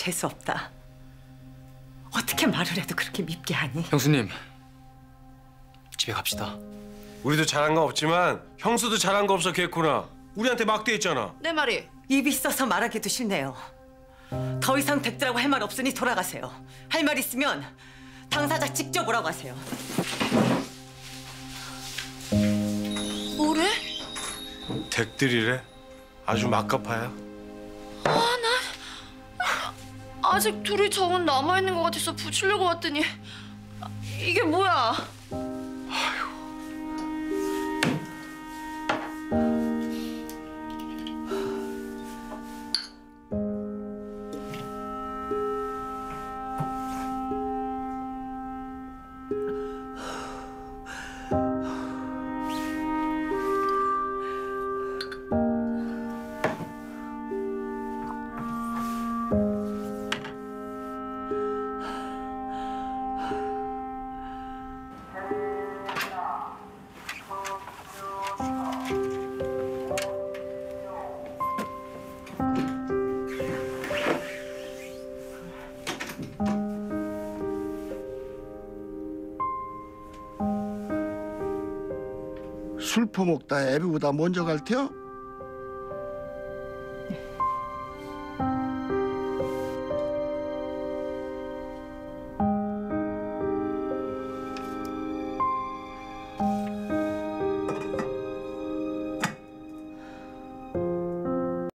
재수 없다. 어떻게 말을 해도 그렇게 밉게 하니? 형수님, 집에 갑시다. 우리도 잘한 거 없지만 형수도 잘한 거 없어 걔구나. 우리한테 막대했잖아. 내 말이. 입이 있어서 말하기도 싫네요. 더 이상 댁들하고 할 말 없으니 돌아가세요. 할 말 있으면 당사자 직접 오라고 하세요. 뭐래? 댁들이래. 아주 막가파야. 아직 둘이 저건 남아있는 것 같아서 붙이려고 왔더니 이게 뭐야? 술 퍼먹다 애비보다 먼저 갈 테요?